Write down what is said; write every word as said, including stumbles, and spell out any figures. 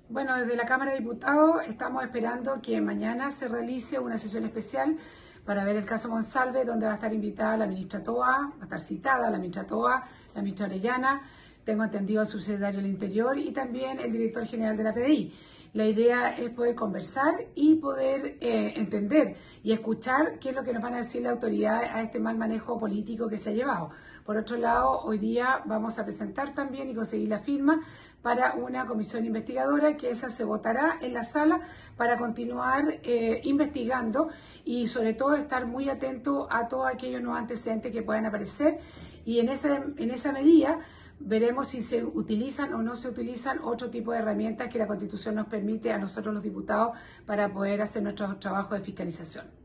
Bueno, desde la Cámara de Diputados estamos esperando que mañana se realice una sesión especial para ver el caso Monsalve, donde va a estar invitada la ministra Toa, va a estar citada la ministra Toa, la ministra Orellana, tengo entendido el subsecretario del Interior y también el director general de la P D I. La idea es poder conversar y poder eh, entender y escuchar qué es lo que nos van a decir las autoridades a este mal manejo político que se ha llevado. Por otro lado, hoy día vamos a presentar también y conseguir la firma para una comisión investigadora, que esa se votará en la sala para continuar eh, investigando y sobre todo estar muy atento a todos aquellos nuevos antecedentes que puedan aparecer, y en esa, en esa medida veremos si se utilizan o no se utilizan otro tipo de herramientas que la Constitución nos permite a nosotros los diputados para poder hacer nuestro trabajo de fiscalización.